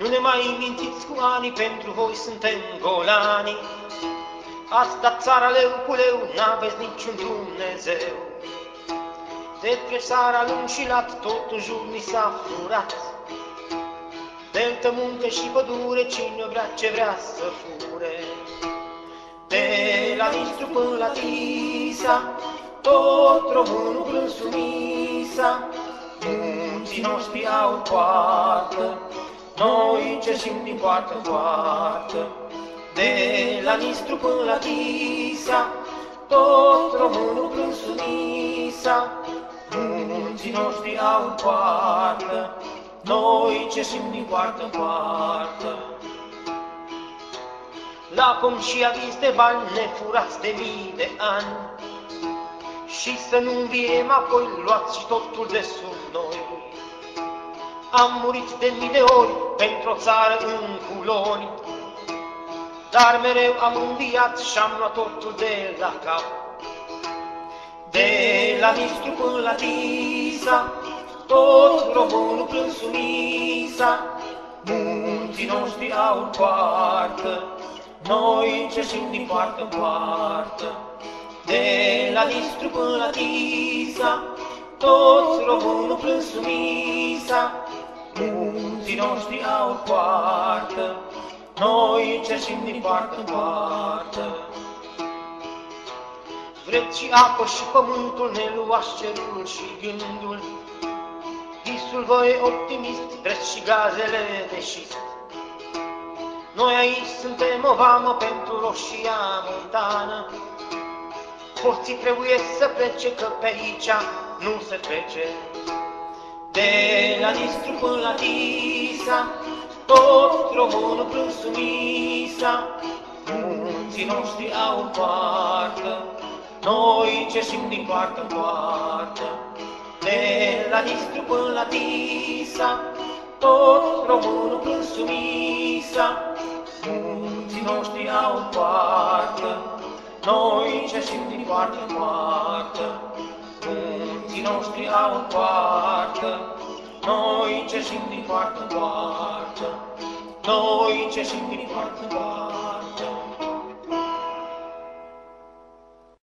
Nu ne mai mințiți cu ani, pentru voi suntem golani. Ați dat țara leu cu leu, n-aveți niciun Dumnezeu. De pe țara lung și lat, tot în jur ni s-a furat. Deltă, munte și pădure, cine vrea ce vrea să fure. De la Nistru până la Tisa, tot românul plâns sumisa. Munții noștri au poartă, noi cerșim din poartă în poartă. De la Nistru până la Tisa, tot românul plâns sumisa. Munții noștri au poartă, noi cerșim din poartă în poartă. La pom și aviz de bani ne furați de mii de ani. Și să nu înviem apoi, luați și totul de sub noi. Am murit de mii de ori pentru o țară în culori, dar mereu am înviat și-am luat totul de la cap. De la Nistru până la Tisa, tot românul plâns sumisa. Munții noștri au poartă, noi cerșim din poartă în poartă. De la Nistru până la Tisa, toți românul plâns sumisa. Munții noștri au poartă, noi cerșim din poartă în poartă. Vreți și apă și pământul, ne luați cerul și gândul. Visul vă e optimist, vreți și gazele de șist. Noi aici suntem o vamă pentru roșia montană. Porții trebuie să plece, că pe aici nu se trece. De la Nistru până la Tisa, tot românul plâns sumisa. Munții noștri au poartă, noi cerșim din poartă în poartă. De la Nistru până la Tisa, tot românul plâns sumisa. Munții noștri au poartă, noi cerșim din poartă în poartă. Munții noștri au poartă, noi cerșim din poartă în poartă. Noi cerșim din poartă în poartă.